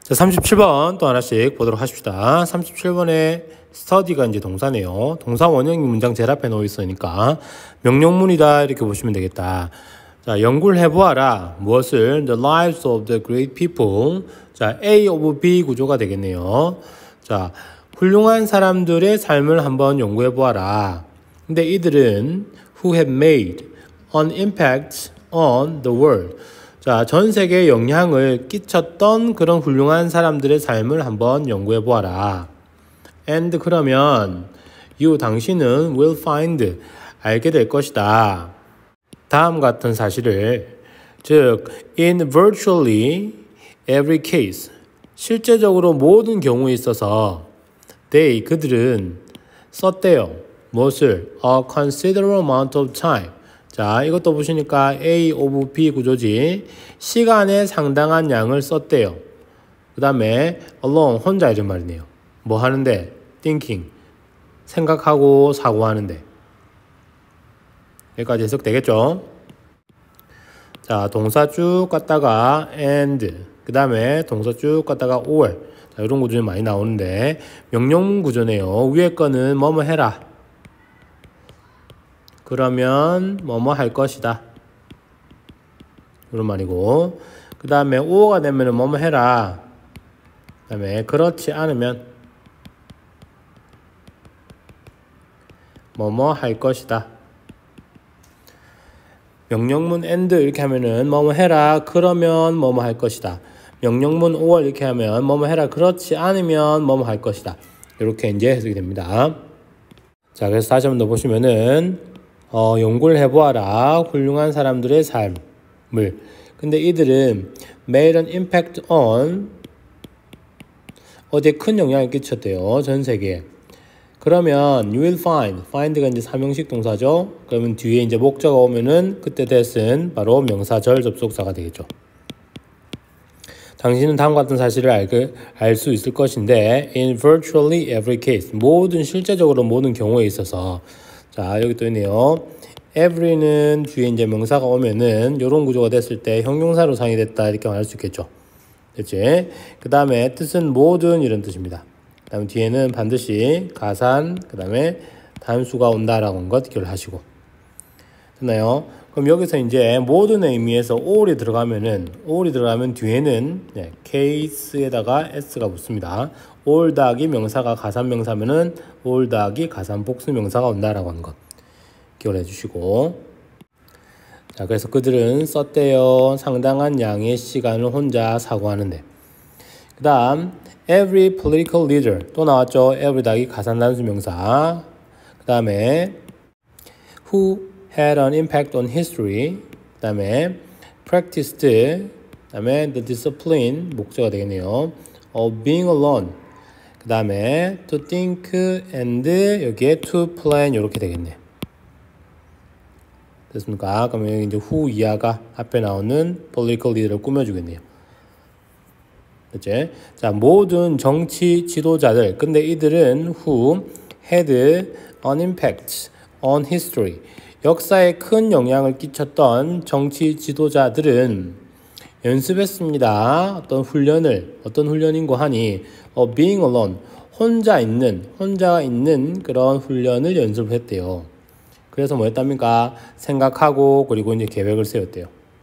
자, 37번 또 하나씩 보도록 하십시다. 37번에 study가 이제 동사네요. 동사 원형이 문장 제일 앞에 놓여 있으니까 명령문이다 이렇게 보시면 되겠다. 자, 연구를 해보아라. 무엇을? The lives of the great people. 자, A of B 구조가 되겠네요. 자, 훌륭한 사람들의 삶을 한번 연구해보아라. 근데 이들은 who have made an impact on the world. 자, 전 세계에 영향을 끼쳤던 그런 훌륭한 사람들의 삶을 한번 연구해 보아라. And 그러면 you 당신은 will find 알게 될 것이다. 다음 같은 사실을 즉 in virtually every case 실제적으로 모든 경우에 있어서 they 그들은 썼대요. 무엇을? A considerable amount of time. 자, 이것도 보시니까 A of B 구조지. 시간의 상당한 양을 썼대요. 그 다음에 alone, 혼자 이런 말이네요. 뭐 하는데? thinking, 생각하고 사고하는데. 여기까지 해석되겠죠? 자, 동사 쭉 갔다가 and, 그 다음에 동사 쭉 갔다가 or. 자, 이런 구조는 많이 나오는데 명령문 구조네요. 위에 거는 뭐뭐 해라. 그러면 뭐뭐 할 것이다. 이런 말이고 그 다음에 오어가 되면 뭐뭐 해라. 그 다음에 그렇지 않으면 뭐뭐 할 것이다. 명령문 and 이렇게 하면은 뭐뭐 해라. 그러면 뭐뭐 할 것이다. 명령문 or 이렇게 하면 뭐뭐 해라. 그렇지 않으면 뭐뭐 할 것이다. 이렇게 이제 해석이 됩니다. 자, 그래서 다시 한번 더 보시면은 연구를 해보아라. 훌륭한 사람들의 삶을. 근데 이들은 made an impact on 어디에 큰 영향을 끼쳤대요. 전 세계에. 그러면 you will find가 이제 사명식 동사죠. 그러면 뒤에 이제 목적어가 오면은 그때 that은 바로 명사절 접속사가 되겠죠. 당신은 다음과 같은 사실을 알 수 있을 것인데 in virtually every case 모든 실제적으로 모든 경우에 있어서 자, 여기 또 있네요. every는 뒤에 이제 명사가 오면은 이런 구조가 됐을 때 형용사로 사용이 됐다 이렇게 말할 수 있겠죠. 됐지? 그 다음에 뜻은 모든 이런 뜻입니다. 그 다음에 뒤에는 반드시 가산, 그 다음에 단수가 온다라고 한 것 기억을 하시고. 됐나요? 그럼 여기서 이제 모든 의미에서 all이 들어가면 뒤에는 case에다가 s가 붙습니다. all 더하기 명사가 가산명사면은 all 더하기 가산 복수명사가 온다라고 하는 것 기억을 해주시고. 자, 그래서 그들은 썼대요. 상당한 양의 시간을 혼자 사고하는데. 그 다음 every political leader 또 나왔죠. every 더하기 가산 단수명사. 그 다음에 who had an impact on history. 그 다음에 practiced. 그 다음에 the discipline 목적어가 되겠네요. of being alone. 그 다음에 to think and 여기에 to plan 이렇게 되겠네. 됐습니까? 그러면 여기 이제 who 이하가 앞에 나오는 political leader를 꾸며주겠네요. 됐지? 자, 모든 정치 지도자들. 근데 이들은 who had an impact on history. 역사에 큰 영향을 끼쳤던 정치 지도자들은 연습했습니다. 어떤 훈련인고 하니 being alone, 혼자 있는 그런 훈련을 연습을 했대요. 그래서 뭐 했답니까? 생각하고 그리고 이제 계획을 세웠대요.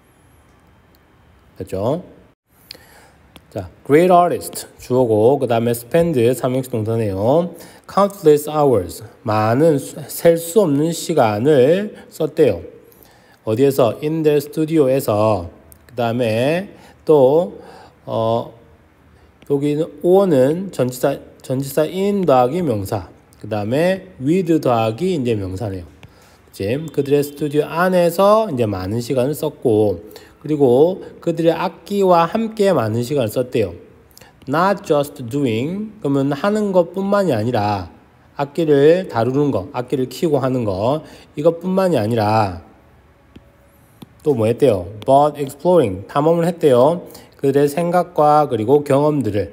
됐죠? 자, great artist 주어고 그 다음에 spend 삼형식 동사네요. countless hours 많은 셀 수 없는 시간을 썼대요. 어디에서? in their studio에서. 그 다음에 또 여기는 o는 전치사 in 더하기 명사. 그 다음에 with 더하기 이제 명사네요. 지금 그들의 스튜디오 안에서 이제 많은 시간을 썼고 그리고 그들의 악기와 함께 많은 시간을 썼대요. Not just doing 그러면 하는 것뿐만이 아니라 악기를 다루는 거, 악기를 키우고 하는 거 이것뿐만이 아니라 또 뭐 했대요? But exploring 탐험을 했대요. 그들의 생각과 그리고 경험들을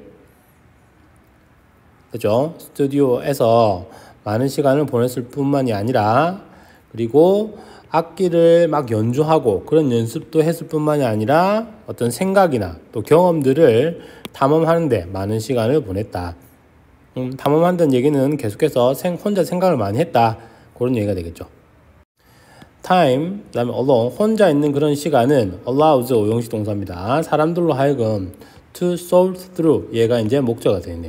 그죠? 스튜디오에서 많은 시간을 보냈을 뿐만이 아니라 그리고 악기를 막 연주하고 그런 연습도 했을 뿐만이 아니라 어떤 생각이나 또 경험들을 탐험하는데 많은 시간을 보냈다. 탐험한다는 얘기는 계속해서 혼자 생각을 많이 했다. 그런 얘기가 되겠죠. time, 그 다음에 alone, 혼자 있는 그런 시간은 allows 오형식 동사입니다. 사람들로 하여금 to sort through, 얘가 이제 목적어가 되겠네요.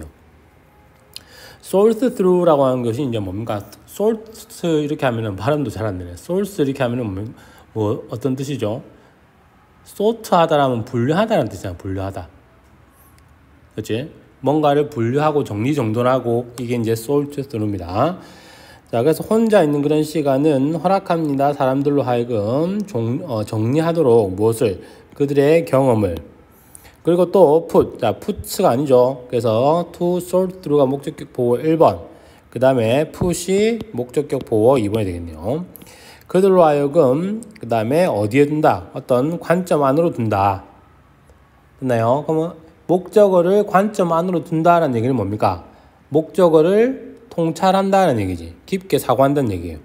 sort through라고 하는 것이 이제 뭡니까? sort 이렇게 하면은 발음도 잘 안 되네. sort 이렇게 하면은 뭐 어떤 뜻이죠? sort 하다라면 분류하다라는 뜻이잖아. 분류하다. 그렇지? 뭔가를 분류하고 정리정돈하고 이게 이제 sort through입니다. 자, 그래서 혼자 있는 그런 시간은 허락합니다. 사람들로 하여금 정리하도록 무엇을? 그들의 경험을. 그리고 또 put, 자, put가 아니죠. 그래서 to sort through가 목적격 보호 1번, 그 다음에 put이 목적격 보호 2번이 되겠네요. 그들로 하여금 그 다음에 어디에 둔다? 어떤 관점 안으로 둔다. 됐나요? 그러면 목적어를 관점 안으로 둔다라는 얘기는 뭡니까? 목적어를 통찰한다는 얘기지. 깊게 사고한다는 얘기예요.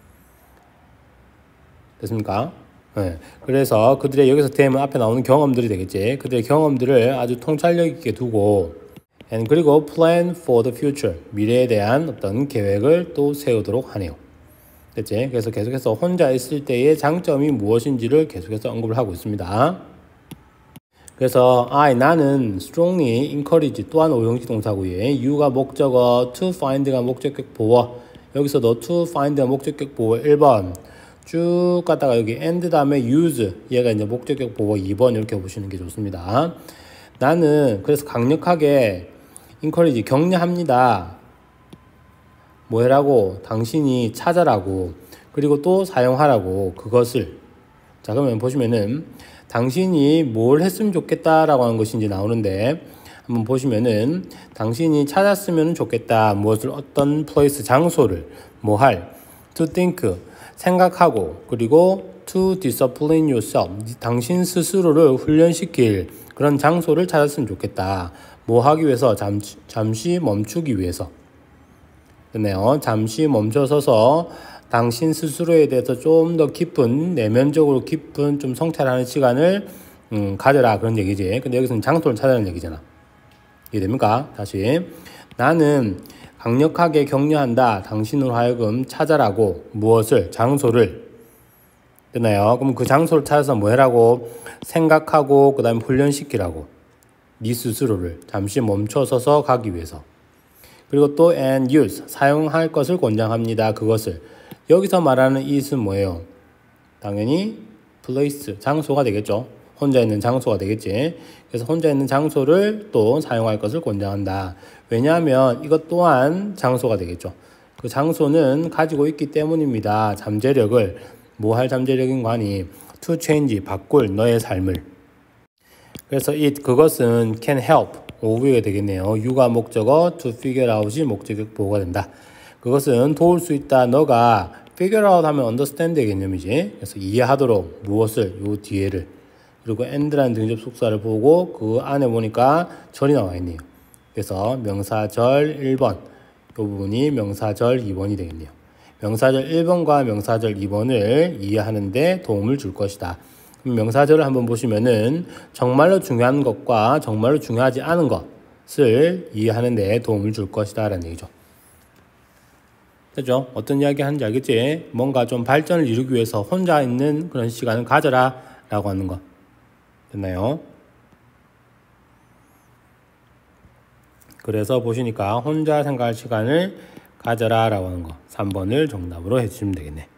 됐습니까? 네. 그래서 그들의 여기서 them은 앞에 나오는 경험들이 되겠지. 그들의 경험들을 아주 통찰력 있게 두고 and 그리고 plan for the future, 미래에 대한 어떤 계획을 또 세우도록 하네요. 됐지? 그래서 계속해서 혼자 있을 때의 장점이 무엇인지를 계속해서 언급을 하고 있습니다. 그래서 나는 strongly encourage 또한 오형식 동사고요. you가 목적어, to find가 목적격 보어, 여기서도 to find가 목적격 보어 1번 쭉 갔다가 여기 and 다음에 use, 얘가 이제 목적격 보어 2번 이렇게 보시는 게 좋습니다. 나는 그래서 강력하게 encourage, 격려합니다. 뭐해라고? 당신이 찾아라고, 그리고 또 사용하라고, 그것을. 자, 그러면 보시면은 당신이 뭘 했으면 좋겠다라고 하는 것이 이제 나오는데, 한번 보시면은 당신이 찾았으면 좋겠다. 무엇을? 어떤 place, 장소를. 뭐 할? to think, 생각하고, 그리고 to discipline yourself, 당신 스스로를 훈련시킬 그런 장소를 찾았으면 좋겠다. 뭐 하기 위해서? 잠시 멈추기 위해서. 됐네요. 잠시 멈춰서서 당신 스스로에 대해서 좀 더 깊은, 내면적으로 깊은 좀 성찰하는 시간을 가져라, 그런 얘기지. 근데 여기서는 장소를 찾아라는 얘기잖아. 이해됩니까? 다시. 나는 강력하게 격려한다. 당신으로 하여금 찾아라고. 무엇을? 장소를. 됐나요? 그럼 그 장소를 찾아서 뭐 해라고? 생각하고 그 다음에 훈련시키라고. 네 스스로를 잠시 멈춰서서 가기 위해서. 그리고 또 and use, 사용할 것을 권장합니다. 그것을. 여기서 말하는 it은 뭐예요? 당연히 place, 장소가 되겠죠. 혼자 있는 장소가 되겠지. 그래서 혼자 있는 장소를 또 사용할 것을 권장한다. 왜냐하면 이것 또한 장소가 되겠죠. 그 장소는 가지고 있기 때문입니다. 잠재력을. 뭐 할 잠재력인 거 아니? to change, 바꿀 너의 삶을. 그래서 그것은 can help, 오브가 되겠네요. you가 목적어, to figure out이 목적격 보호가 된다. 그것은 도울 수 있다. 너가 figure out 하면 understand의 개념이지. 그래서 이해하도록 무엇을? 요 뒤에를. 그리고 and라는 등접 속사를 보고 그 안에 보니까 절이 나와 있네요. 그래서 명사절 1번, 이 부분이 명사절 2번이 되겠네요. 명사절 1번과 명사절 2번을 이해하는데 도움을 줄 것이다. 명사절을 한번 보시면은 정말로 중요한 것과 정말로 중요하지 않은 것을 이해하는 데 도움을 줄 것이다 라는 얘기죠. 됐죠? 어떤 이야기 하는지 알겠지? 뭔가 좀 발전을 이루기 위해서 혼자 있는 그런 시간을 가져라 라고 하는 거. 됐나요? 그래서 보시니까 혼자 생각할 시간을 가져라 라고 하는 거 3번을 정답으로 해주시면 되겠네.